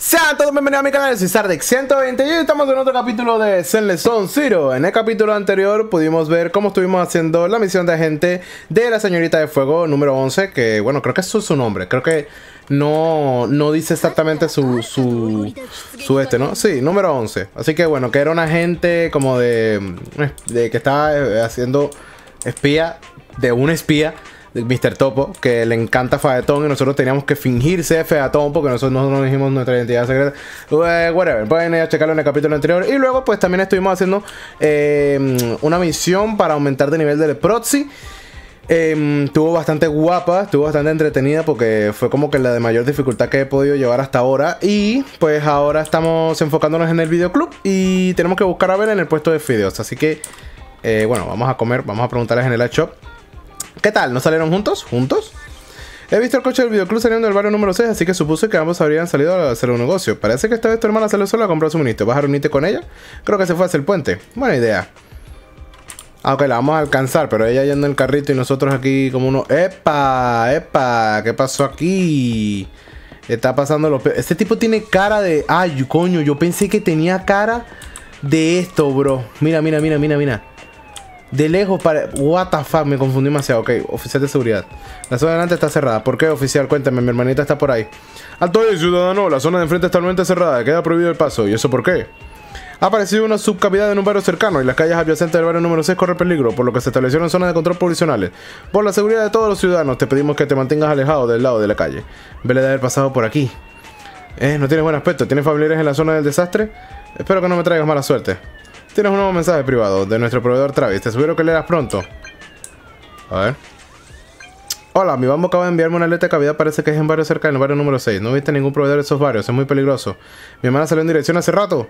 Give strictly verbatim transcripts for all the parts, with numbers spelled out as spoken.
Sean todos bienvenidos a mi canal, soy Sardex ciento veinte y hoy estamos en otro capítulo de Zenless Zone Zero. En el capítulo anterior pudimos ver cómo estuvimos haciendo la misión de agente de la señorita de fuego número once. Que bueno, creo que eso es su nombre. Creo que no, no dice exactamente su, su, su este, ¿no? Sí, número once. Así que bueno, que era un agente como de, de que estaba haciendo espía de un espía de mister Topo, que le encanta Faetón y nosotros teníamos que fingir ser Faetón porque nosotros no nos dijimos nuestra identidad secreta. Uh, whatever, pueden ir a checarlo en el capítulo anterior. Y luego pues también estuvimos haciendo eh, una misión para aumentar de nivel del proxy. Eh, estuvo bastante guapa, estuvo bastante entretenida porque fue como que la de mayor dificultad que he podido llevar hasta ahora. Y pues ahora estamos enfocándonos en el videoclub y tenemos que buscar a ver en el puesto de fideos. Así que eh, bueno, vamos a comer, vamos a preguntarles en el shop. ¿Qué tal? ¿No salieron juntos? ¿Juntos? He visto el coche del videoclub saliendo del barrio número seis, así que supuse que ambos habrían salido a hacer un negocio. Parece que esta vez tu hermana salió sola a comprar suministro. ¿Vas a reunirte con ella? Creo que se fue hacia el puente. Buena idea. Ah, ok, la vamos a alcanzar, pero ella yendo en el carrito y nosotros aquí como uno... ¡Epa! ¡Epa! ¿Qué pasó aquí? Está pasando lo peor. Este tipo tiene cara de... ¡Ay, coño! Yo pensé que tenía cara de esto, bro. Mira, mira, mira, mira, mira. De lejos para... What the fuck, me confundí demasiado. Ok, oficial de seguridad. La zona de delante está cerrada. ¿Por qué, oficial? Cuéntame, mi hermanita está por ahí. Alto ahí, ciudadano. La zona de enfrente está totalmente cerrada. Queda prohibido el paso. ¿Y eso por qué? Ha aparecido una subcavidad en un barrio cercano y las calles adyacentes del barrio número seis corren peligro, por lo que se establecieron zonas de control provisionales. Por la seguridad de todos los ciudadanos, te pedimos que te mantengas alejado del lado de la calle. Vele de haber pasado por aquí. Eh, no tienes buen aspecto. ¿Tienes familiares en la zona del desastre? Espero que no me traigas mala suerte. Tienes un nuevo mensaje privado de nuestro proveedor Travis. Te sugiero que leas pronto. A ver. Hola, mi bambo acaba de enviarme una alerta de cavidad. Parece que es en barrio cerca del barrio número seis. No viste ningún proveedor de esos barrios. Es muy peligroso. Mi hermana salió en dirección hace rato.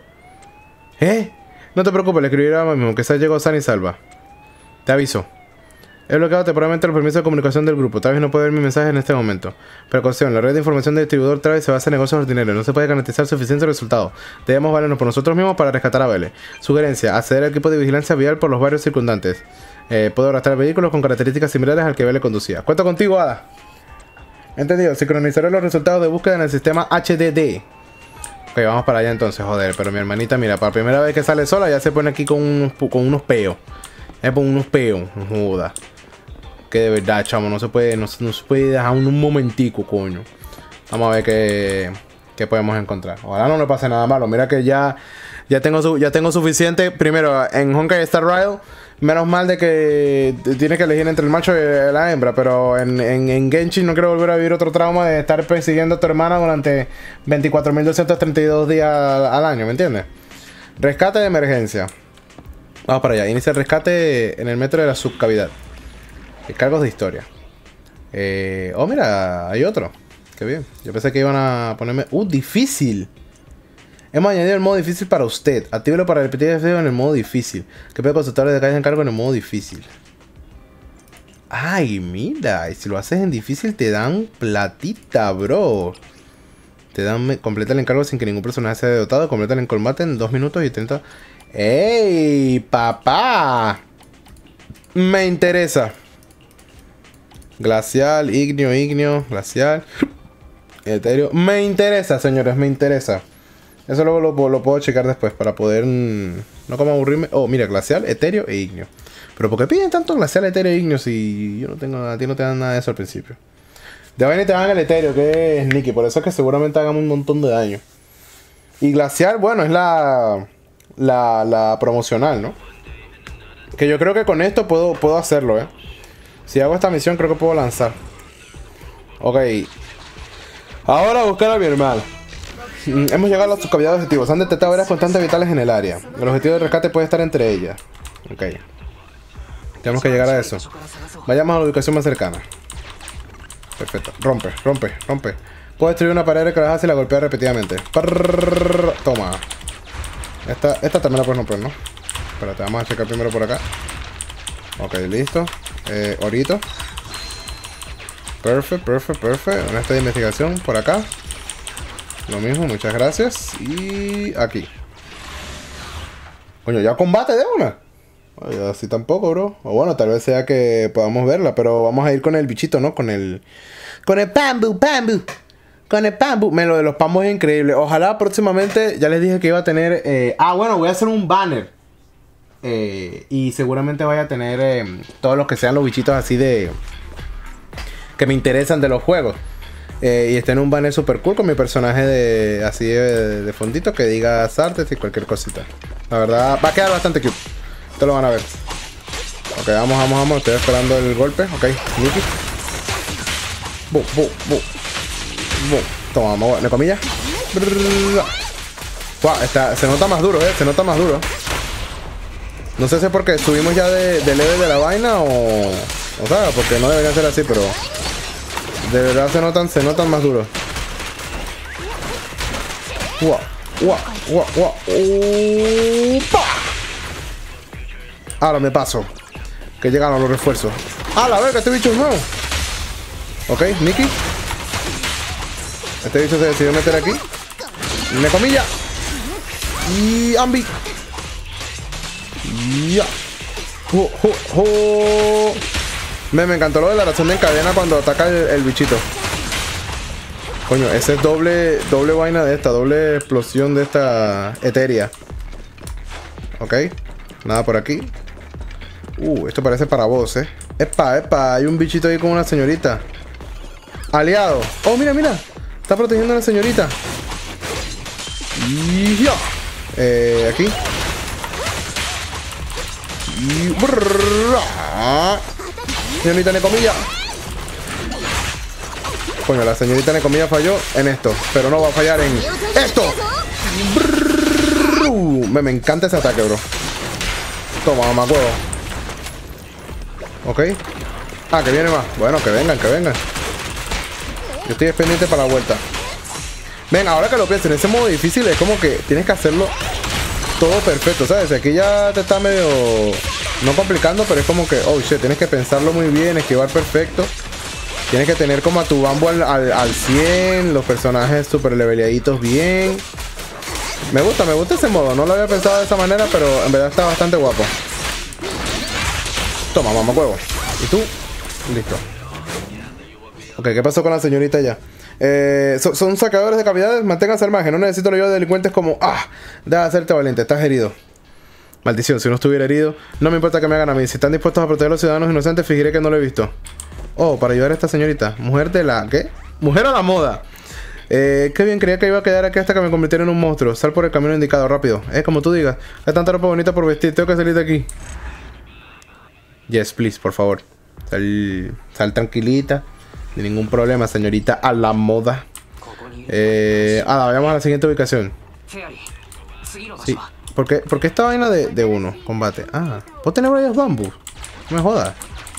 ¿Eh? No te preocupes, le escribiré ahora mismo que se llegó sana y salva. Te aviso. He bloqueado temporalmente los permisos de comunicación del grupo. Travis no puede ver mi mensaje en este momento. Precaución, la red de información del distribuidor Travis se basa en negocios ordinarios. No se puede garantizar suficientes resultados. Debemos valernos por nosotros mismos para rescatar a Belle. Sugerencia, acceder al equipo de vigilancia vial por los barrios circundantes. Eh, puedo arrastrar vehículos con características similares al que Belle conducía. Cuento contigo, Ada. Entendido, sincronizaré los resultados de búsqueda en el sistema H D D. Ok, vamos para allá entonces, joder. Pero mi hermanita, mira, para la primera vez que sale sola ya se pone aquí con unos, con unos peos. Se pone unos peos, no joda. Que de verdad, chamo, no se puede, no, no se puede dejar un, un momentico, coño. Vamos a ver qué, qué podemos encontrar. Ojalá no le pase nada malo. Mira que ya, ya, tengo, su, ya tengo suficiente. Primero, en Honkai Star Rail, menos mal de que tienes que elegir entre el macho y la hembra. Pero en, en, en Genshin no quiero volver a vivir otro trauma de estar persiguiendo a tu hermana durante veinticuatro mil doscientos treinta y dos días al, al año, ¿me entiendes? Rescate de emergencia. Vamos para allá. Inicia el rescate en el metro de la subcavidad. Cargos de historia. Eh, oh, mira, hay otro. Qué bien. Yo pensé que iban a ponerme... Uh, difícil. Hemos añadido el modo difícil para usted. Actívelo para repetir el video en el modo difícil. Que puede consultar detalles en cargo en el modo difícil. Ay, mira. Y si lo haces en difícil te dan platita, bro. Te dan... Completa el encargo sin que ningún personaje sea dotado. Completa el combate en dos minutos y treinta... ¡Ey, papá! Me interesa. Glacial, ignio, ignio, glacial, etéreo. Me interesa, señores, me interesa. Eso luego lo, lo puedo checar después para poder... No como aburrirme. Oh, mira, glacial, etéreo e ignio. Pero ¿por qué piden tanto glacial, etéreo e ignio si yo no tengo... A ti no te dan nada de eso al principio? De vaina te dan el etéreo, que es Nicky. Por eso es que seguramente hagan un montón de daño. Y glacial, bueno, es la... La, la promocional, ¿no? Que yo creo que con esto puedo, puedo hacerlo, ¿eh? Si hago esta misión creo que puedo lanzar. Ok. Ahora buscar a mi hermano. Hemos llegado a los subcavidades objetivos. Han detectado áreas constantes vitales en el área. El objetivo de rescate puede estar entre ellas. Ok. Tenemos que llegar a eso. Vayamos a la ubicación más cercana. Perfecto. Rompe, rompe, rompe. Puedo destruir una pared que la hace y la golpea repetidamente. Prrr, toma. Esta, esta también la puedes romper, ¿no? Espérate, vamos a checar primero por acá. Ok, listo. Eh, orito. Perfecto, perfecto, perfecto. En esta investigación por acá. Lo mismo, muchas gracias. Y aquí. Coño, ya combate de una. Ay, así tampoco, bro. O bueno, tal vez sea que podamos verla. Pero vamos a ir con el bichito, ¿no? Con el... Con el bamboo, bamboo. Con el bambú. Me lo de los pambos es increíble. Ojalá próximamente, ya les dije que iba a tener... Eh, ah, bueno, voy a hacer un banner. Eh, y seguramente vaya a tener eh, todos los que sean los bichitos así de... que me interesan de los juegos. Eh, y estén en un banner super cool con mi personaje de así de, de fondito que diga Sartes y cualquier cosita. La verdad, va a quedar bastante cute. Ustedes lo van a ver. Ok, vamos, vamos, vamos. Estoy esperando el golpe. Ok, Nikki. Bu, bu, bu. Bu. Toma, vamos, ¿de comillas? Wow, está, se nota más duro, eh. Se nota más duro. No sé si es porque subimos ya de, de level de la vaina o... O sea, porque no debería ser así, pero... De verdad se notan, se notan más duros. Wow, wow, wow, wow. ¡Upa! Ahora me paso. Que llegaron los refuerzos. ¡Ah, la verga! Este bicho es nuevo. Ok, Nikki. Este bicho se decidió meter aquí. Me comilla. Y Ambi. Ya. Oh, oh, oh. Me, me encantó lo de la reacción de encadena cuando ataca el, el bichito. Coño, ese es doble, doble vaina de esta, doble explosión de esta etérea. Ok. Nada por aquí. Uh, esto parece para vos, eh. Epa, epa, hay un bichito ahí con una señorita. Aliado. Oh, mira, mira. Está protegiendo a la señorita. Y ya. Eh, aquí. Y... Señorita Necomilla. Coño, la señorita Necomilla falló en esto, pero no va a fallar en esto. Me, me encanta ese ataque, bro. Toma, mamá huevo. Ok. Ah, que viene más. Bueno, que vengan, que vengan. Yo estoy pendiente para la vuelta. Ven, ahora que lo pienso, en ese modo difícil es como que tienes que hacerlo todo perfecto, ¿sabes? Aquí ya te está medio... no complicando, pero es como que, oh shit, tienes que pensarlo muy bien, esquivar perfecto. Tienes que tener como a tu bambo al, al, al cien, los personajes super leveleaditos bien. Me gusta, me gusta ese modo, no lo había pensado de esa manera, pero en verdad está bastante guapo. Toma, mamá huevo. ¿Y tú? Listo. Ok, ¿qué pasó con la señorita ya? Eh, so, son sacadores de cavidades, manténganse al margen. No necesito la ayuda de delincuentes como... Ah, deja de hacerte valiente, estás herido. Maldición, si no estuviera herido, no me importa que me hagan a mí. Si están dispuestos a proteger a los ciudadanos inocentes, fingiré que no lo he visto. Oh, para ayudar a esta señorita. Mujer de la... ¿qué? Mujer a la moda. Eh, qué bien, creía que iba a quedar aquí hasta que me convirtiera en un monstruo. Sal por el camino indicado, rápido. Es eh, como tú digas. Hay tanta ropa bonita por vestir, tengo que salir de aquí. Yes, please, por favor. Sal, sal tranquilita. Sin ningún problema, señorita a la moda. Eh, ah, vayamos a la siguiente ubicación. Sí. ¿Por qué, ¿Por qué esta vaina de, de uno? Combate. Ah, ¿puedo tener varios bambus? No me jodas.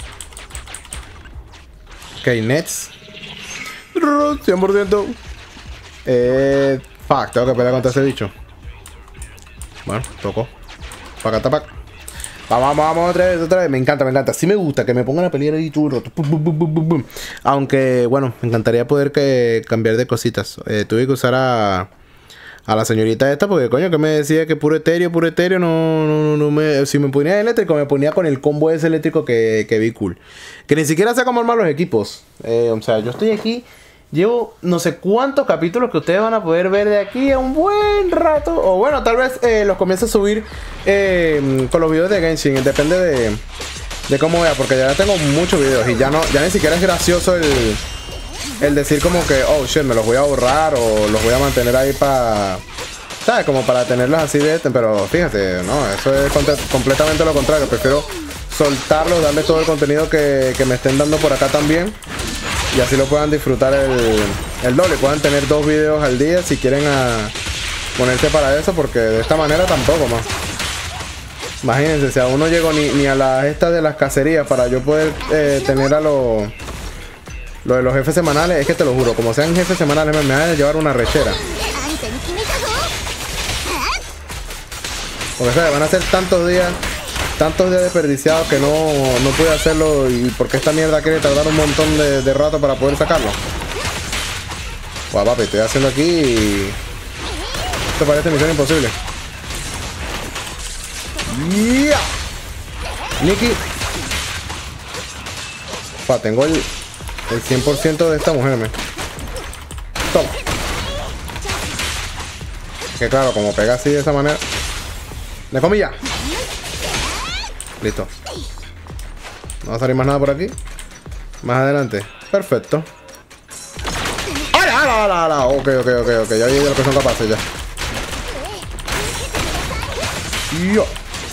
Ok, Nets. cien por ciento. Eh, fuck, tengo que pelear contra ese bicho. Bueno, tocó. Paca, tapac. Vamos, vamos, vamos, otra vez, otra vez. Me encanta, me encanta. Sí me gusta que me pongan a pelear ahí todo el rato. Pum, pum, pum, pum, pum. Aunque, bueno, me encantaría poder que cambiar de cositas. Eh, tuve que usar a... A la señorita esta, porque coño, que me decía que puro etéreo, puro etéreo, no, no, no me... Si me ponía eléctrico, me ponía con el combo ese eléctrico que, que vi cool. Que ni siquiera sé cómo armar los equipos. Eh, o sea, yo estoy aquí, llevo no sé cuántos capítulos que ustedes van a poder ver de aquí a un buen rato. O bueno, tal vez eh, los comience a subir eh, con los videos de Genshin. Depende de, de cómo vea, porque ya tengo muchos videos y ya no, ya ni siquiera es gracioso el... El decir como que, oh shit, me los voy a borrar o los voy a mantener ahí para... ¿Sabes? Como para tenerlos así de... Pero fíjate, no, eso es completamente lo contrario. Prefiero soltarlos, darles todo el contenido que, que me estén dando por acá también. Y así lo puedan disfrutar el, el doble. Puedan tener dos videos al día si quieren a ponerse para eso, porque de esta manera tampoco más. Imagínense, si aún no llego ni, ni a las estas de las cacerías para yo poder eh, tener a los... Lo de los jefes semanales, es que te lo juro, como sean jefes semanales me, me van a llevar una rechera. Porque ¿sabes? Van a ser tantos días, tantos días desperdiciados que no, no pude hacerlo. Y porque esta mierda quiere tardar un montón de, de rato para poder sacarlo. Guau, papi, estoy haciendo aquí y... Esto parece misión imposible. Yeah. Nikki. Pa, tengo el... El cien por ciento de esta mujer, me. Toma. Que claro, como pega así de esa manera. De comilla. Listo. No va a salir más nada por aquí. Más adelante. Perfecto. ¡Hala, hala, hala, hala! Ok, ok, ok, ok. Ya vi de lo que son capaces ya. Yo.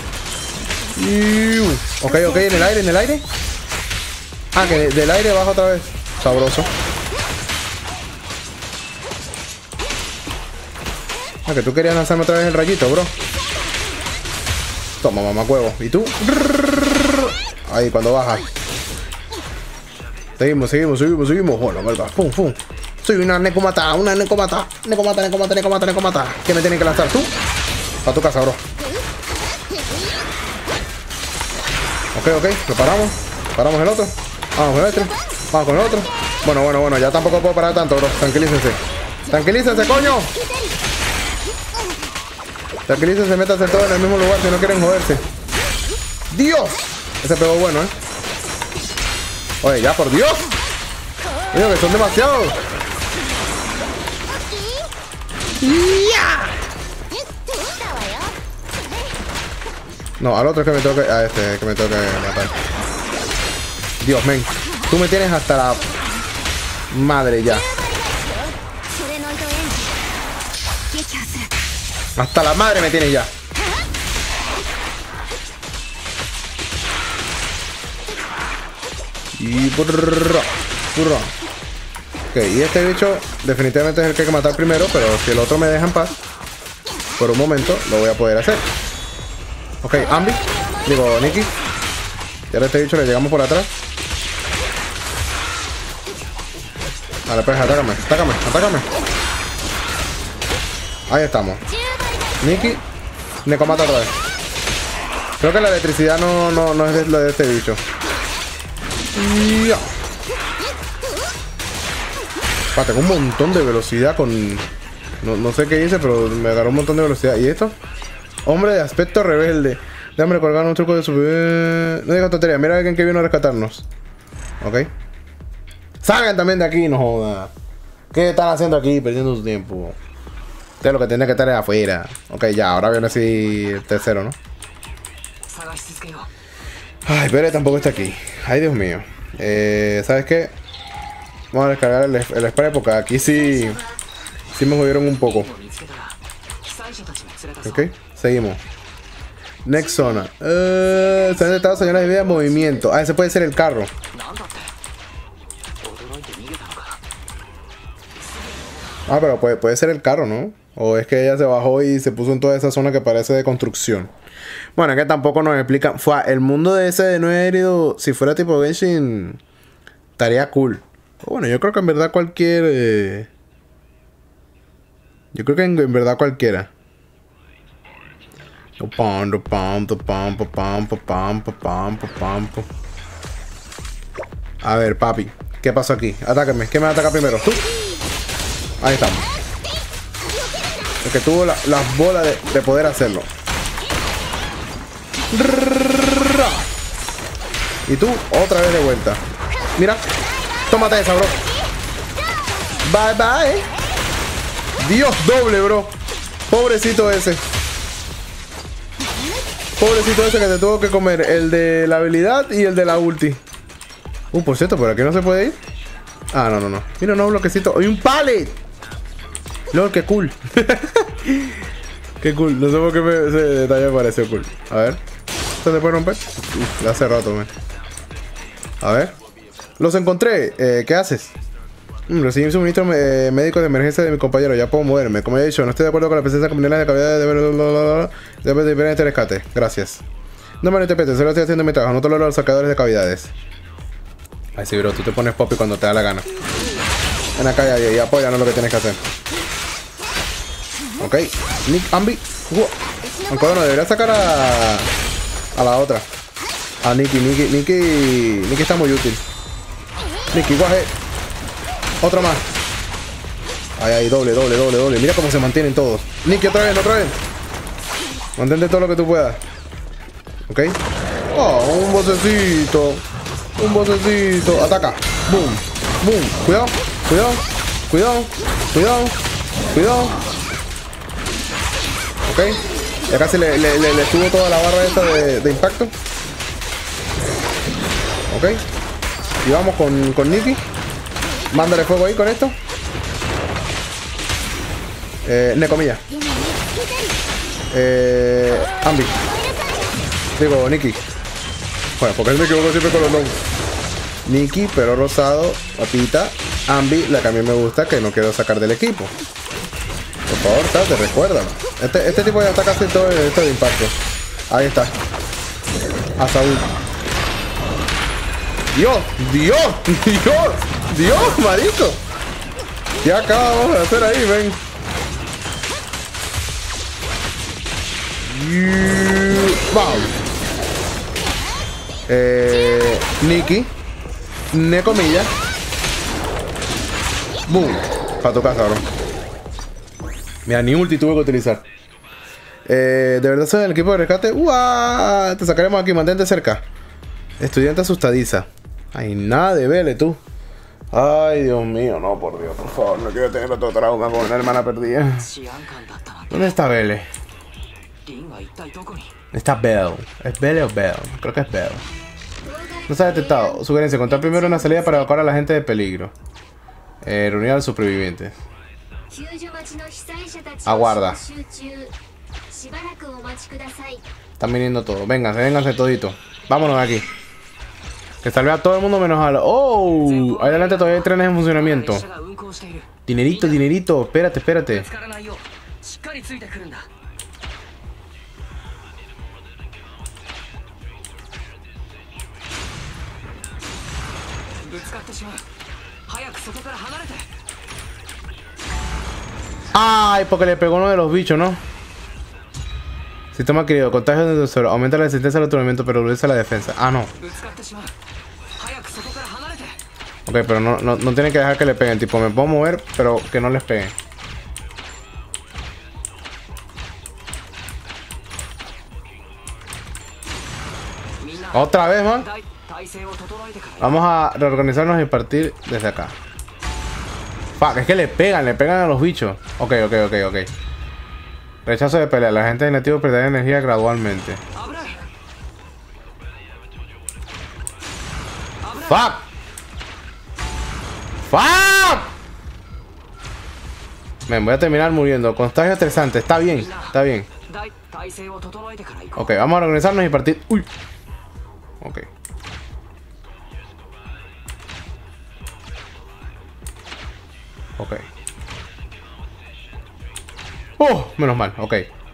Yo. Ok, ok, en el aire, en el aire. Ah, que del aire baja otra vez. Sabroso. Ah, que tú querías lanzarme otra vez el rayito, bro. Toma, mamacuevo. ¿Y tú? Ahí, cuando baja. Seguimos, seguimos, seguimos, seguimos. Bueno, verdad. Pum, pum. Soy una necomata, una necomata. Necomata, necomata, necomata, necomata. ¿Qué me tienen que lanzar tú? A tu casa, bro. Ok, ok. Lo paramos. Paramos el otro. Vamos con el otro. Vamos con el otro. Bueno, bueno, bueno. Ya tampoco puedo parar tanto, bro. Tranquilícense. Tranquilícense, coño. Tranquilícense, métanse todos en el mismo lugar si no quieren joderse. ¡Dios! Ese pegó bueno, ¿eh? Oye, ya, por Dios. Oye, que son demasiados. No, al otro es que me tengo que... A este es que me tengo que matar. Dios, men. Tú me tienes hasta la... Madre ya. Hasta la madre me tienes ya. Y burra, burra. Ok, y este bicho definitivamente es el que hay que matar primero, pero si el otro me deja en paz, por un momento lo voy a poder hacer. Ok, Ambi. Digo, Nikki. Y ahora a este bicho le llegamos por atrás. Vale, pues atácame, atácame, atácame. Ahí estamos. Nikki. Necomata otra vez. Creo que la electricidad no, no, no es de, lo de este bicho. Ya. Ah, tengo un montón de velocidad con... No, no sé qué hice, pero me agarró un montón de velocidad. ¿Y esto? Hombre de aspecto rebelde. Déjame recordar un truco de su... No digas tontería. Mira a alguien que vino a rescatarnos. Ok. Salgan también de aquí, no joda. ¿Qué están haciendo aquí? Perdiendo su tiempo. Ustedes lo que tienen que estar es afuera. Ok, ya. Ahora viene así el tercero, ¿no? Ay, pero tampoco está aquí. Ay, Dios mío. Eh, ¿Sabes qué? Vamos a descargar el, el spray porque aquí sí... Sí me jodieron un poco. Ok, seguimos. Next zona. Uh, se han detectado señales de vida de movimiento. Ah, ese puede ser el carro. Ah, pero puede, puede ser el carro, ¿no? O es que ella se bajó y se puso en toda esa zona que parece de construcción. Bueno, es que tampoco nos explican. Fue el mundo de ese de no herido. Si fuera tipo Genshin, estaría cool. Bueno, yo creo que en verdad cualquier... Eh... Yo creo que en, en verdad cualquiera. A ver, papi. ¿Qué pasó aquí? Atácame. ¿Qué me ataca primero? ¿Tú? Ahí estamos. El que tuvo la, las bolas de, de poder hacerlo. Y tú, otra vez de vuelta. Mira. Tómate esa, bro. Bye, bye. Dios, doble, bro. Pobrecito ese. Pobrecito ese que te tuvo que comer. El de la habilidad y el de la ulti. Uh, por cierto, por aquí no se puede ir. Ah, no, no, no. Mira, no, bloquecito. ¡Hay un pallet! Lol, qué cool. Qué cool. No sé por qué me, ese detalle me pareció cool. A ver. ¿Esto se puede romper? Uf, hace rato, man. A ver. Los encontré. Eh, ¿Qué haces? Mm, recibí un suministro eh, médico de emergencia de mi compañero. Ya puedo moverme. Como he dicho, no estoy de acuerdo con la presencia de comunidades de cavidades de... Debe de ver este rescate. Gracias. No me lo interpretes. Solo estoy haciendo mi trabajo. No tolero los sacadores de cavidades. Ay, sí, bro. Tú te pones poppy cuando te da la gana. Ven acá y, y apóyanos lo que tienes que hacer. Ok. Nick, Ambi. Wow. Aunque bueno, debería sacar a... A la otra. A Nikki. Nikki, Nikki... Nikki está muy útil. Nikki, guaje. Otro más. Ay, ay, doble, doble, doble, doble. Mira cómo se mantienen todos. Nikki, otra vez, otra vez. Mantente todo lo que tú puedas. Ok. Oh, un bocecito. Un bocecito. Ataca. Boom. Boom. Cuidado. Cuidado. Cuidado. Cuidado. Cuidado. Ok. Ya casi le, le, le, le subo toda la barra esta de, de impacto. Ok. Y vamos con, con Nikki. Mándale fuego ahí con esto. Eh, Necomilla. Eh, Ambi. Digo, Nikki. Bueno, porque me equivoco siempre con los nombres. Nikki, pero rosado, papita. Ambi, la que a mí me gusta, que no quiero sacar del equipo. Por favor, Tate, recuérdalo. Este, este tipo ya está casi todo esto de impacto. Ahí está. A Saúl. Dios, Dios, Dios, Dios, marico. ¿Qué acabamos de hacer ahí, ven? Vamos. Eh, Nikki. Necomilla. Boom. Para tu casa, bro. Mira, ni ulti tuve que utilizar. Eh, de verdad soy del equipo de rescate. ¡Uah! Te sacaremos aquí, mantente cerca. Estudiante asustadiza. Ay, nada de vele tú. Ay, Dios mío, no, por Dios, por favor. No quiero tener otro trauma con una hermana perdida. ¿Dónde está Belle? Está Belle. ¿Es Belle o Belle? Creo que es Belle. No se ha detectado. Sugerencia, encontrar primero una salida para evacuar a la gente de peligro. Eh, reunir a los supervivientes. Aguarda. Están viniendo todos. Vénganse, vénganse todito. Vámonos de aquí. Que salve a todo el mundo menos a los... ¡Oh! Ahí adelante todavía hay trenes en funcionamiento. Dinerito, dinerito. Espérate, espérate. Ay, porque le pegó uno de los bichos, ¿no? Sistema querido, contagio de tesoro. Aumenta la resistencia al aturdimiento, pero reduce la defensa. Ah, no. Ok, pero no, no, no tienen que dejar que le peguen. Tipo, me puedo mover, pero que no les peguen. Otra vez, man. Vamos a reorganizarnos y partir desde acá. Fuck, es que le pegan, le pegan a los bichos. Ok, ok, ok, ok. Rechazo de pelea. La gente nativa perderá energía gradualmente. Fuck. Fuck. Me voy a terminar muriendo. Contagio estresante. Está bien, está bien. Ok, vamos a organizarnos y partir. Uy. Ok. Ok. Oh, menos mal, ok.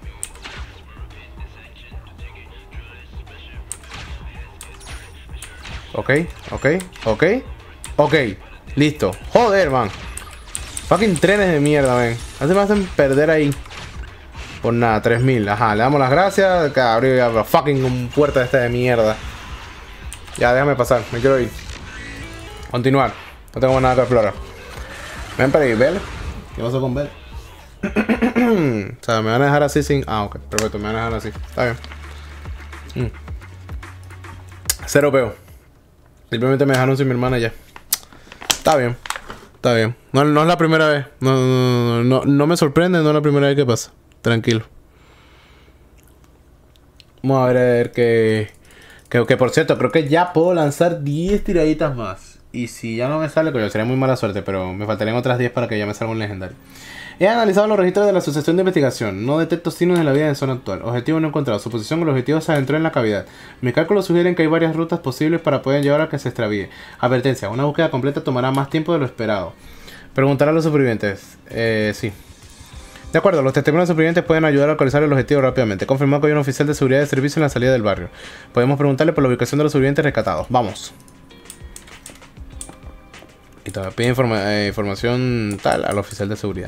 Ok, ok, ok. Ok, listo. Joder, man. Fucking trenes de mierda, ven. Así me hacen perder ahí. Por nada, tres mil. Ajá, le damos las gracias. Que abrió ya fucking un puerta de esta de mierda. Ya, déjame pasar, me quiero ir. Continuar. No tengo más nada que explorar. Ven para ahí, Belle. ¿Qué pasó con Belle? O sea, me van a dejar así sin... Ah, ok, perfecto, me van a dejar así. Está bien. Mm. Cero peo. Simplemente me dejaron sin mi hermana ya. Está bien. Está bien. No, no es la primera vez. No, no, no, no me sorprende, no es la primera vez que pasa. Tranquilo. Vamos a ver, a ver que... Que, que por cierto, creo que ya puedo lanzar diez tiraditas más. Y si ya no me sale, coño, sería muy mala suerte, pero me faltarían otras diez para que ya me salga un legendario. He analizado los registros de la Asociación de Investigación. No detecto signos de la vida en zona actual. Objetivo no encontrado. Su posición con el objetivo se adentró en la cavidad. Mis cálculos sugieren que hay varias rutas posibles para poder llevar a que se extravíe. Advertencia. Una búsqueda completa tomará más tiempo de lo esperado. Preguntar a los supervivientes. Eh, sí. De acuerdo, los testimonios supervivientes pueden ayudar a localizar el objetivo rápidamente. Confirmado que hay un oficial de seguridad de servicio en la salida del barrio. Podemos preguntarle por la ubicación de los supervivientes rescatados. Vamos. Y todavía pide informa eh, información tal al oficial de seguridad.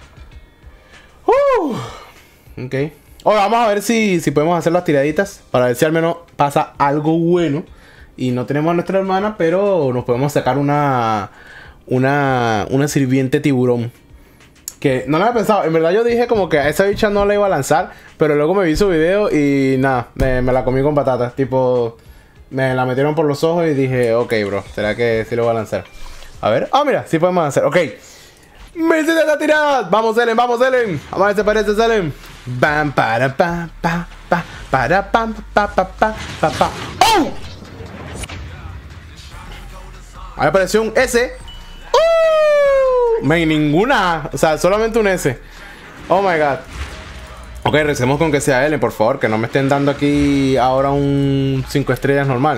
Uh, ok. Ahora vamos a ver si, si podemos hacer las tiraditas. Para ver si al menos pasa algo bueno. Y no tenemos a nuestra hermana, pero nos podemos sacar una... Una... Una sirviente tiburón. Que no lo había pensado. En verdad yo dije como que a esa bicha no la iba a lanzar. Pero luego me vi su video y nada. Me, me la comí con patatas. Tipo... Me la metieron por los ojos y dije... Ok, bro. ¿Será que sí lo voy a lanzar? A ver. Ah, mira. Sí podemos hacer. Ok. ¡Misiles está tirada! ¡Vamos, Ellen! ¡Vamos, Ellen! Vamos a ver si aparece Ellen. Bam, para, pa, pa, pa, para, pam, pa, pa, pa, pa, pa. ¡Oh! Ahí apareció un S. ¡Uh! Me ninguna. O sea, solamente un S. Oh my god. Ok, recemos con que sea Ellen, por favor. Que no me estén dando aquí ahora un cinco estrellas normal.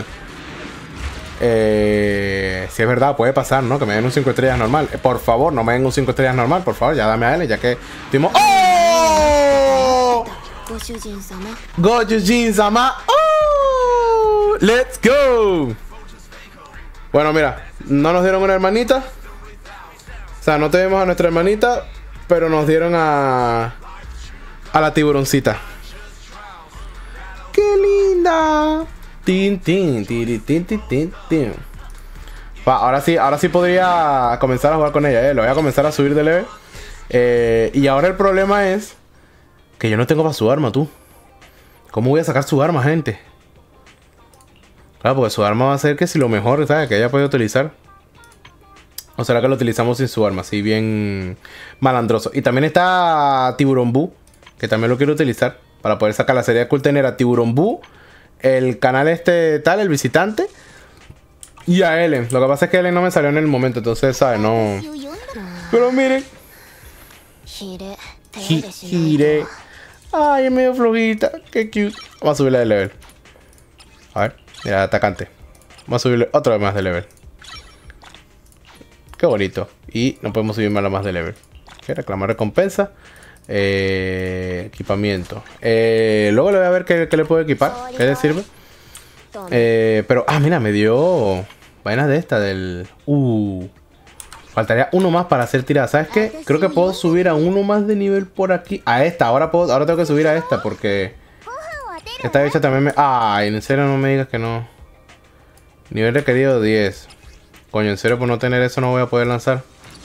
Eh, si es verdad, puede pasar, ¿no? Que me den un cinco estrellas normal. Eh, por favor, no me den un cinco estrellas normal. Por favor, ya dame a Ellen, ya que estuvimos... ¡Oh! Gojujin-sama. ¡Oh! ¡Let's go! Bueno, mira. No nos dieron una hermanita. O sea, no tenemos a nuestra hermanita, pero nos dieron a... a la tiburoncita. ¡Qué linda! Tin, tin, tin, tin, tin, tin, tin. Va, ahora sí, ahora sí podría comenzar a jugar con ella, ¿eh? Lo voy a comenzar a subir de level. Eh, y ahora el problema es que yo no tengo para su arma, tú. ¿Cómo voy a sacar su arma, gente? Claro, porque su arma va a ser que si lo mejor, ¿sabes? Que ella puede utilizar. ¿O será que lo utilizamos sin su arma? Así bien malandroso. Y también está Tiburón Boo, que también lo quiero utilizar para poder sacar la serie de Cool. Tener a Tiburón Boo, el canal este tal, el visitante, y a Ellen. Lo que pasa es que Ellen no me salió en el momento, entonces, ¿sabes? No. Pero miren. Hire. Ay, es medio flojita. Qué cute. Vamos a subirle de level. A ver. Mira, atacante. Vamos a subirle otra vez más de level. Qué bonito. Y no podemos subir más de level. Okay, reclamar recompensa. Eh, equipamiento. Eh, luego le voy a ver qué, qué le puedo equipar. ¿Qué le sirve? Eh, pero, ah, mira, me dio vainas de esta del... Uh, faltaría uno más para hacer tirada. ¿Sabes qué? Creo que puedo subir a uno más de nivel por aquí. A esta, ahora puedo, ahora tengo que subir a esta porque esta bicha también me... Ay, en serio no me digas que no. Nivel requerido diez. Coño, en serio por no tener eso no voy a poder lanzar.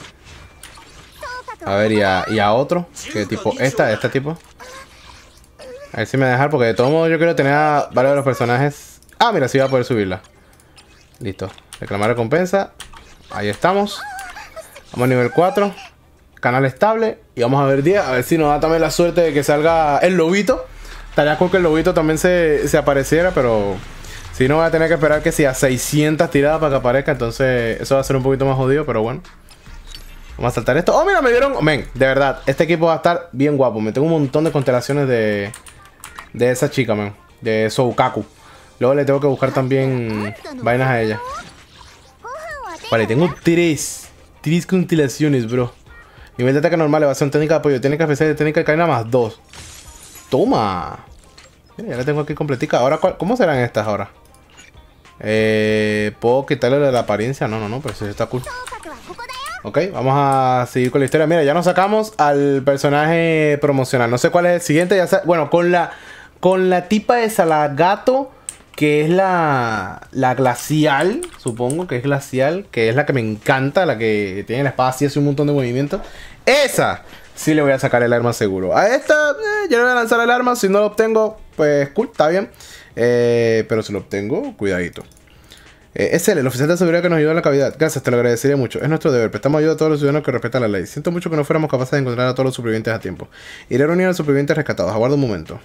A ver, y a, y a otro. Que tipo, esta, este tipo. A ver si me dejar, porque de todo modo yo quiero tener a varios de los personajes. Ah, mira, sí voy a poder subirla. Listo. Reclamar recompensa. Ahí estamos. Vamos a nivel cuatro. Canal estable. Y vamos a ver diez. A ver si nos da también la suerte de que salga el lobito. Estaría cool que el lobito también se, se apareciera, pero... Si no, voy a tener que esperar que sea seiscientas tiradas para que aparezca. Entonces eso va a ser un poquito más jodido, pero bueno. Vamos a saltar esto. Oh, mira, me dieron... Men, de verdad, este equipo va a estar bien guapo. Me tengo un montón de constelaciones de... De esa chica, man. De Soukaku. Luego le tengo que buscar también vainas a ella. Vale, tengo tres. Tres constelaciones, bro. Nivel de ataque normal, evasión, técnica de apoyo, técnica especial, técnica de cadena más dos. Toma. Mira, ya la tengo aquí completica. Ahora, ¿cómo serán estas ahora? Eh, ¿Puedo quitarle la apariencia? No, no, no, pero eso está cool. Ok, vamos a seguir con la historia. Mira, ya nos sacamos al personaje promocional. No sé cuál es el siguiente. Ya bueno, con la con la tipa de Salagato, que es la, la glacial, supongo que es glacial, que es la que me encanta, la que tiene la espada así, hace un montón de movimientos. Esa sí le voy a sacar el arma seguro. A esta eh, yo le voy a lanzar el arma. Si no lo obtengo, pues cool, está bien. Eh, pero si lo obtengo, cuidadito. Eh, es él, el oficial de seguridad que nos ayudó en la cavidad. Gracias, te lo agradecería mucho. Es nuestro deber. Prestamos ayuda a todos los ciudadanos que respetan la ley. Siento mucho que no fuéramos capaces de encontrar a todos los supervivientes a tiempo. Iré a reunir a los supervivientes rescatados. Aguarda un momento.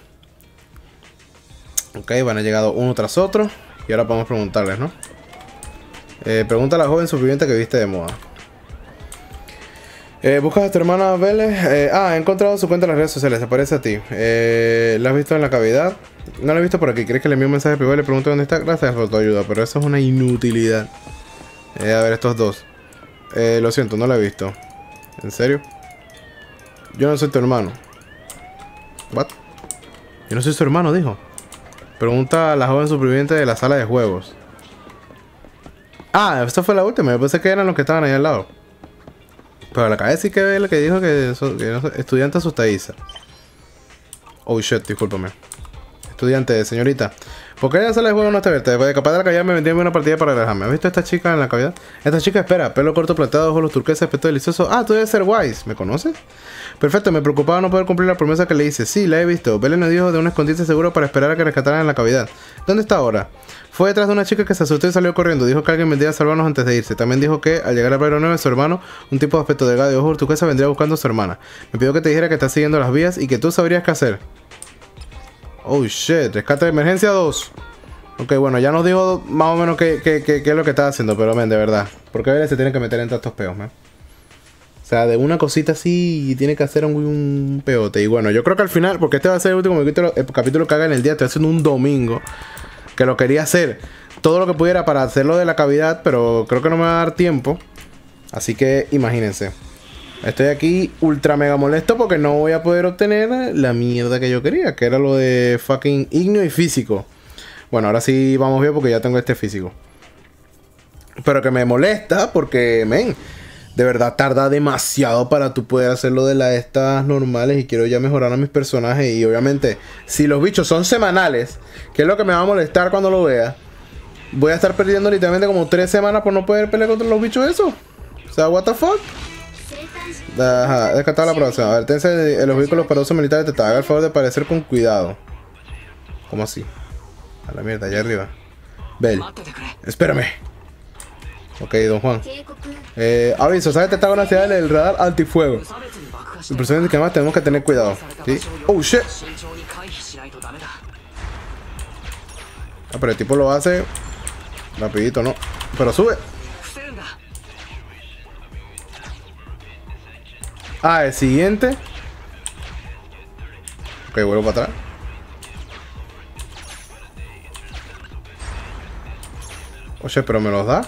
Ok, van a llegado uno tras otro. Y ahora podemos preguntarles, ¿no? Eh, pregunta a la joven superviviente que viste de moda. Eh, ¿Buscas a tu hermana Vélez? Eh, ah, he encontrado su cuenta en las redes sociales. Se parece a ti. Eh, ¿La has visto en la cavidad? No la he visto por aquí. ¿Quieres que le envíe un mensaje privado y le pregunte dónde está? Gracias por tu ayuda, pero eso es una inutilidad. Eh, a ver, estos dos. Eh, lo siento, no la he visto. ¿En serio? Yo no soy tu hermano. ¿What? Yo no soy su hermano, dijo. Pregunta a la joven superviviente de la sala de juegos. Ah, esta fue la última. Yo pensé que eran los que estaban ahí al lado. Pero la cabeza sí que ve lo que dijo que, so, que no, estudiante asustadiza. Oh shit, discúlpame. Estudiante, señorita. ¿Por qué en la sala de juego no está abierta? Después de capaz de la cavidad me vendí una partida para relajarme. ¿Has visto a esta chica en la cavidad? Esta chica espera, pelo corto plateado, ojos los turqueses, aspecto delicioso. Ah, tú debes ser Wise. ¿Me conoces? Perfecto, me preocupaba no poder cumplir la promesa que le hice. Sí, la he visto. Belen nos dijo de un escondite seguro para esperar a que rescataran en la cavidad. ¿Dónde está ahora? Fue detrás de una chica que se asustó y salió corriendo. Dijo que alguien vendría a salvarnos antes de irse. También dijo que al llegar a Barrio nueve, su hermano, un tipo de aspecto delgado y ojos turquesa, vendría buscando a su hermana. Me pidió que te dijera que está siguiendo las vías y que tú sabrías qué hacer. Oh shit, rescate de emergencia dos. Ok, bueno, ya nos dijo más o menos qué, qué, qué, qué es lo que está haciendo, pero men, de verdad. ¿Por qué se tiene que meter entre estos peos, man? O sea, de una cosita así tiene que hacer un, un peote. Y bueno, yo creo que al final, porque este va a ser el último capítulo, el capítulo que haga en el día, estoy haciendo un domingo. Que lo quería hacer todo lo que pudiera para hacerlo de la cavidad, pero creo que no me va a dar tiempo. Así que imagínense. Estoy aquí ultra mega molesto porque no voy a poder obtener la mierda que yo quería, que era lo de fucking ignio y físico. Bueno, ahora sí vamos bien porque ya tengo este físico. Pero que me molesta porque, men, de verdad tarda demasiado para tú poder hacerlo de las estas normales. Y quiero ya mejorar a mis personajes. Y obviamente, si los bichos son semanales, que es lo que me va a molestar cuando lo vea, voy a estar perdiendo literalmente como tres semanas por no poder pelear contra los bichos esos. O sea, what the fuck. Ajá, descartar la aprobación. Advertencia de los vehículos para uso militar te haga el favor de parecer con cuidado. ¿Cómo así? A la mierda, allá arriba. Bell, espérame. Ok, don Juan. Eh, aviso, ¿sabes? Te está con la ciudad del radar antifuego. Impresionante que además tenemos que tener cuidado. ¿Sí? Oh shit. Ah, pero el tipo lo hace rapidito, ¿no? Pero sube. Ah, el siguiente. Ok, vuelvo para atrás. Oye, pero me los da.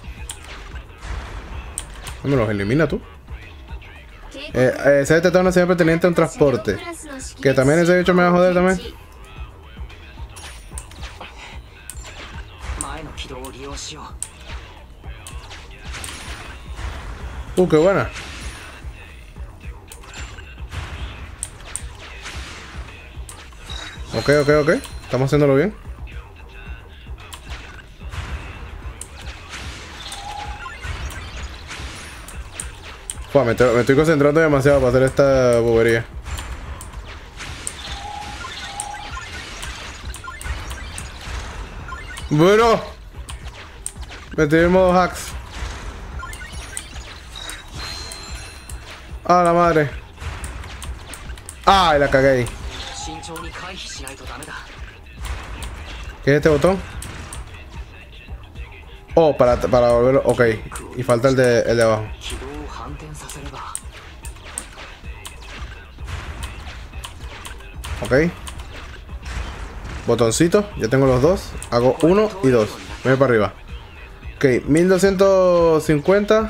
No me los elimina tú. Eh, eh, ese detector no siempre perteneciente a un transporte. Que también ese bicho me va a joder también. Uh, qué buena. Ok, ok, ok. Estamos haciéndolo bien. Fua, me, me estoy concentrando demasiado para hacer esta bobería. Bueno. Me estoy en modo hacks. Ah, la madre. Ay, la cagué ahí. ¿Qué es este botón? Oh, para, para volverlo. Ok. Y falta el de, el de abajo. Ok. Botoncito. Ya tengo los dos. Hago uno y dos. Me voy para arriba. Ok. mil doscientos cincuenta.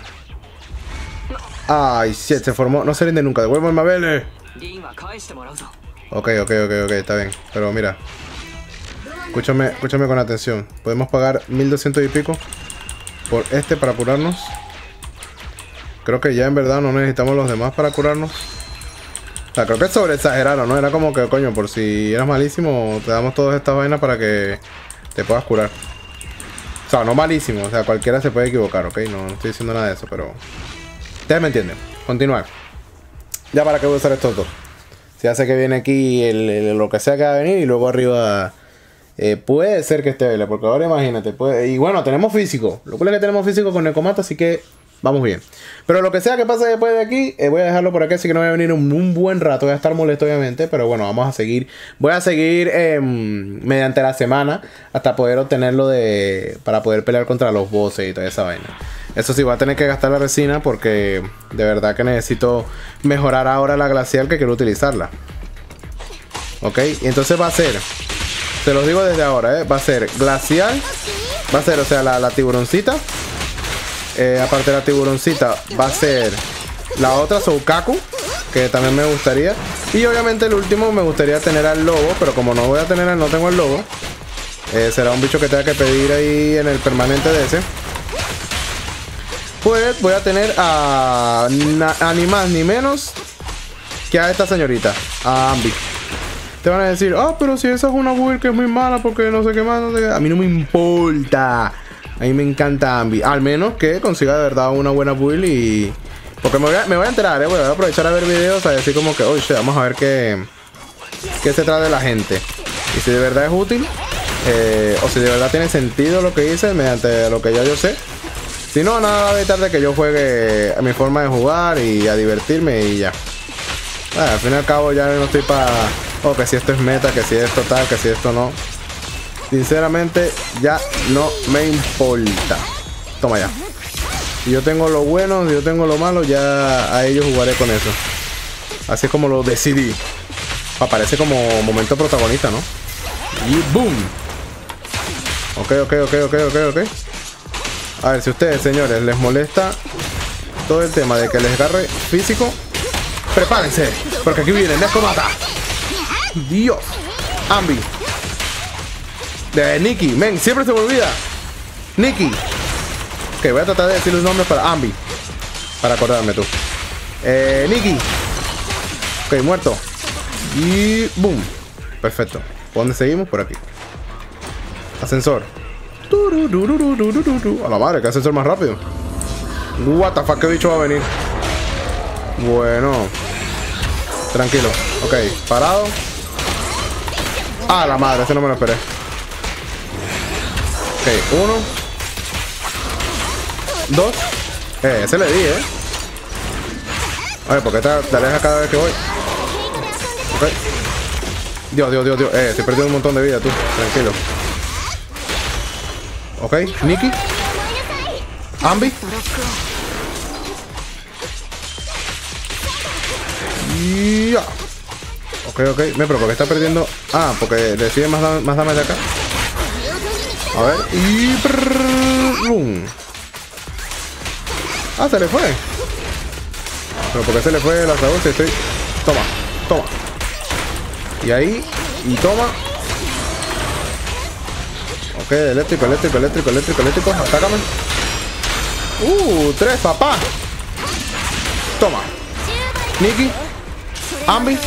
Ay, shit. Se formó. No se rinde nunca. Devuelvo el Mabele. Ok, ok, ok, ok. Está bien. Pero mira. Escúchame, escúchame con atención. Podemos pagar mil doscientos y pico por este para curarnos. Creo que ya en verdad no necesitamos los demás para curarnos. O sea, creo que sobre exageraron, ¿no? Era como que, coño, por si eras malísimo, te damos todas estas vainas para que te puedas curar. O sea, no malísimo, o sea, cualquiera se puede equivocar, ¿ok? No, no estoy diciendo nada de eso, pero... Ustedes me entienden. Continuar. Ya para qué voy a usar estos dos. Si hace que viene aquí el, el, lo que sea que va a venir y luego arriba... Eh, puede ser que esté Vela, porque ahora imagínate. Puede, y bueno, tenemos físico. Lo cual es que tenemos físico con Nekomato, así que vamos bien. Pero lo que sea que pase después de aquí, eh, voy a dejarlo por aquí, así que no voy a venir un, un buen rato. Voy a estar molesto, obviamente, pero bueno, vamos a seguir. Voy a seguir eh, mediante la semana hasta poder obtenerlo de para poder pelear contra los bosses y toda esa vaina. Eso sí, voy a tener que gastar la resina porque de verdad que necesito mejorar ahora la glacial que quiero utilizarla. Ok, y entonces va a ser... Te los digo desde ahora, ¿eh? Va a ser glacial. Va a ser, o sea, la, la tiburoncita. Eh, aparte de la tiburoncita, va a ser la otra Soukaku, que también me gustaría. Y obviamente el último me gustaría tener al lobo, pero como no voy a tener, no tengo el lobo. Eh, será un bicho que tenga que pedir ahí en el permanente de ese. Pues voy a tener a, a ni más ni menos que a esta señorita, a Ambi. Te van a decir, ah, oh, pero si esa es una build que es muy mala porque no sé qué más, no sé qué. A mí no me importa. A mí me encanta Ambi. Al menos que consiga de verdad una buena build y, Porque me voy a, me voy a enterar, ¿eh? Voy a aprovechar a ver videos, a decir como que, oye, vamos a ver qué, qué se trae de la gente. Y si de verdad es útil, eh, o si de verdad tiene sentido lo que dice, mediante lo que ya yo sé. Si no, nada va a evitar de que yo juegue a mi forma de jugar y a divertirme y ya. Bueno, al fin y al cabo ya no estoy para... Oh, que si esto es meta, que si esto tal, que si esto no. Sinceramente, ya no me importa. Toma ya. Si yo tengo lo bueno, si yo tengo lo malo, ya a ellos jugaré con eso. Así es como lo decidí. Aparece como momento protagonista, ¿no? Y ¡boom! Ok, ok, ok, ok, ok, ok. A ver, si a ustedes, señores, les molesta todo el tema de que les agarre físico, prepárense, porque aquí viene Nesco Mata. Dios. Ambi. De Nikki, men, siempre se me olvida. Nikki. Ok, voy a tratar de decir los nombres para Ambi, para acordarme tú. Eh, Nikki. Ok, muerto. Y boom. Perfecto. ¿Por dónde seguimos? Por aquí. Ascensor. A la madre, que ascensor más rápido. What the fuck, qué bicho va a venir. Bueno. Tranquilo. Ok, parado. A la madre, ese no me lo esperé. Ok, uno. Dos. Eh, ese le di, eh. A ver, porque te aleja cada vez que voy. Ok. Dios, Dios, Dios, Dios. Eh, estoy perdiendo un montón de vida, tú. Tranquilo. Ok, Nikki. Ambi. Ya. Ok, ok. Me pero porque está perdiendo. Ah, porque recibe más, dam más damage de acá. A ver. Y. ¡Bum! Ah, se le fue. Pero porque se le fue la ataúd, si estoy. Toma, toma. Y ahí. Y toma. Ok, eléctrico, eléctrico, eléctrico, eléctrico, eléctrico. Atácame. Uh, tres, papá. Toma. Nikki. Ambi.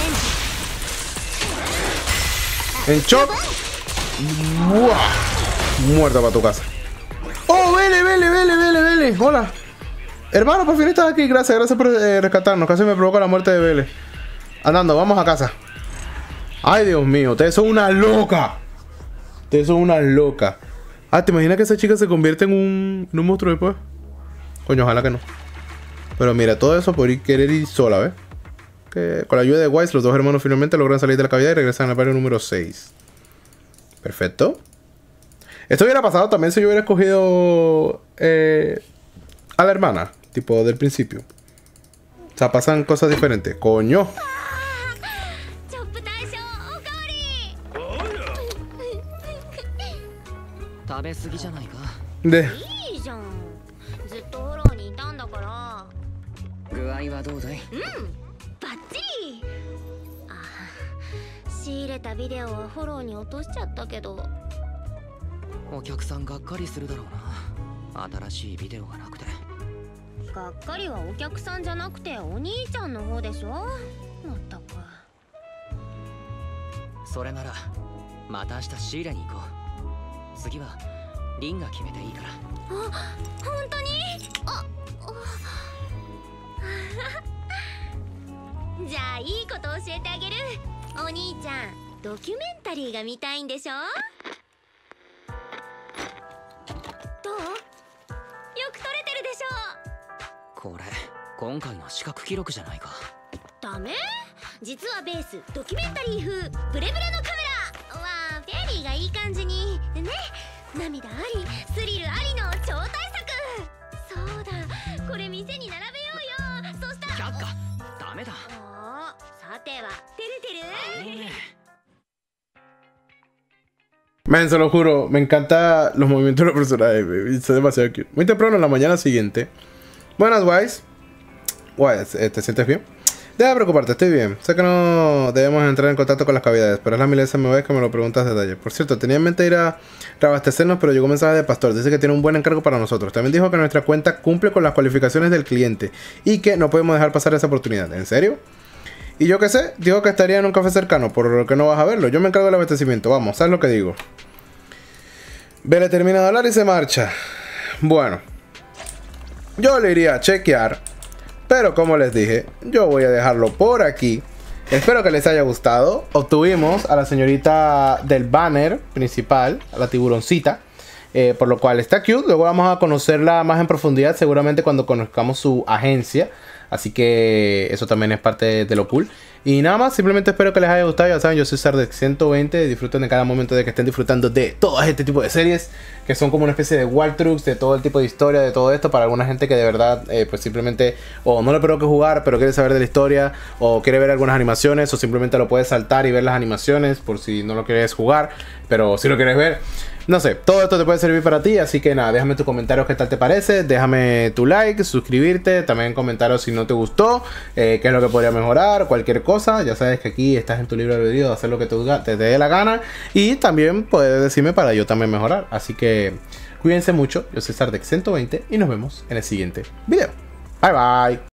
En shock. Buah. Muerto para tu casa. Oh, vele, vele, vele, vele, vele. Hola. Hermano, por fin estás aquí. Gracias, gracias por eh, rescatarnos. Casi me provoca la muerte de Vele. Andando, vamos a casa. Ay, Dios mío, ustedes son una loca. Ustedes son una loca. Ah, ¿te imaginas que esa chica se convierte en un, en un monstruo después? Coño, ojalá que no. Pero mira, todo eso por ir, querer ir sola, ¿ves? Que con la ayuda de Wise, los dos hermanos finalmente logran salir de la cavidad y regresan al barrio número seis. Perfecto. Esto hubiera pasado también si yo hubiera escogido eh, a la hermana, tipo del principio. O sea, pasan cosas diferentes. ¡Coño! De... Man, se lo juro, me encantan los movimientos de los personajes, baby. Es demasiado cute. Muy temprano en la mañana siguiente. Buenas, Wise. Wise, ¿te sientes bien? Deja de preocuparte, estoy bien. Sé que no debemos entrar en contacto con las cavidades, pero es la milésima vez que me lo preguntas de detalle. Por cierto, tenía en mente ir a reabastecernos, pero llegó un mensaje del pastor. Dice que tiene un buen encargo para nosotros. También dijo que nuestra cuenta cumple con las cualificaciones del cliente y que no podemos dejar pasar esa oportunidad. ¿En serio? Y yo qué sé, dijo que estaría en un café cercano, por lo que no vas a verlo. Yo me encargo del abastecimiento. Vamos, ¿sabes lo que digo? Vele termina de hablar y se marcha. Bueno, yo le iría a chequear Pero como les dije, yo voy a dejarlo por aquí. Espero que les haya gustado. Obtuvimos a la señorita del banner principal, a la tiburoncita. Eh, por lo cual está cute. Luego vamos a conocerla más en profundidad, seguramente cuando conozcamos su agencia. Así que eso también es parte de, de lo cool. Y nada más, simplemente espero que les haya gustado. Ya saben, yo soy Sardex ciento veinte. Disfruten de cada momento, de que estén disfrutando de todo este tipo de series, que son como una especie de walkthroughs de todo el tipo de historia, de todo esto. Para alguna gente que de verdad eh, pues simplemente o no le provoca jugar, pero quiere saber de la historia, o quiere ver algunas animaciones, o simplemente lo puedes saltar y ver las animaciones por si no lo quieres jugar, pero si lo quieres ver. No sé, todo esto te puede servir para ti, así que nada, déjame tus comentarios qué tal te parece, déjame tu like, suscribirte, también comentarios si no te gustó, eh, qué es lo que podría mejorar, cualquier cosa. Ya sabes que aquí estás en tu libre albedrío de hacer lo que te, te dé la gana, y también puedes decirme para yo también mejorar. Así que cuídense mucho, yo soy Sardex ciento veinte y nos vemos en el siguiente video. Bye bye.